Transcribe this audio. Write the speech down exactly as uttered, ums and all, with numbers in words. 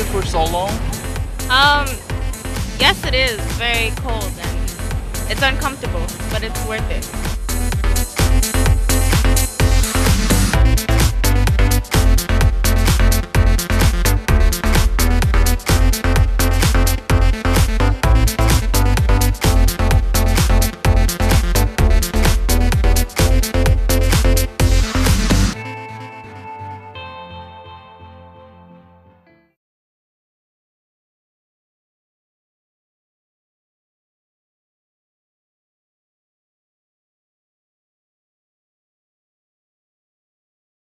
for so long? Um, yes it is very cold and it's uncomfortable, but it's worth it.